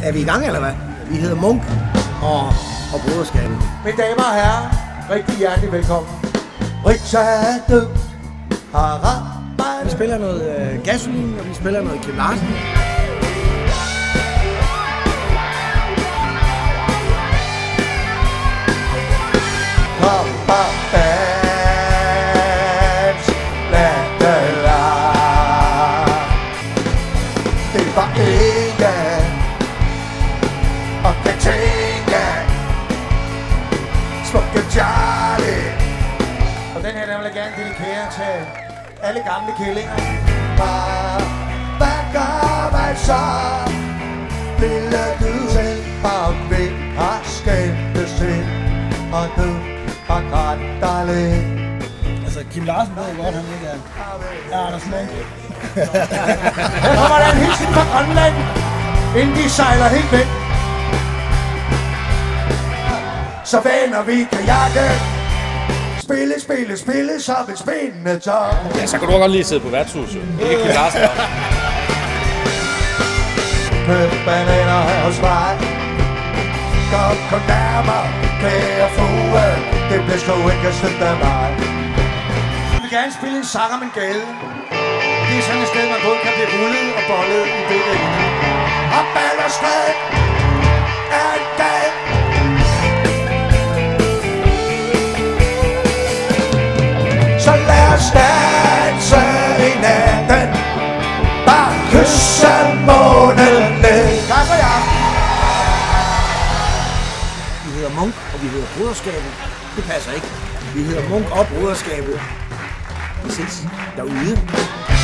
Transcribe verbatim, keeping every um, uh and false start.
Er vi i gang, eller hvad? Vi hedder Munk og, og Broderskabet. Mine damer og herrer, rigtig hjertelig velkommen. Richard Harald. Vi spiller noget øh, Gasolin, og vi spiller noget Kim Larsen. Kom på dans, lad det lade. Det var ikke og kan tænke smukke Charlie. Og den her, der vil jeg gerne dedikere til alle gamle kællinger. Hvad gør man så? Lille du selv, og vi har skæmtes ind, og du har grædt dig lidt. Altså, Kim Larsen ved jeg godt, han ikke er. Ja, Anders Munk. Her kommer der en hilsen fra Grønland, inden de sejler helt væk. Så vender vi kajakken. Spille, spille, spille som et spændende top. Ja, så kan du godt lige sidde på værtshuset. Ikke Kim Larsen. Køb bananer her hos mig. Kom, kom nærmere, kære frue. Det bliver sgu ikke sødt af mig. Jeg vil gerne spille en sang om en gade. Det er sådan et sted, man både kan blive rullet og bollet i begge ender. Og Ballerstræd er en gade. Så lad os danse i natten. Bare kysse månen ned. Tak for jer. Vi hedder Munk, og vi hedder Broderskabet. Det passer ikke. Vi hedder Munk og Broderskabet. Vi ses derude.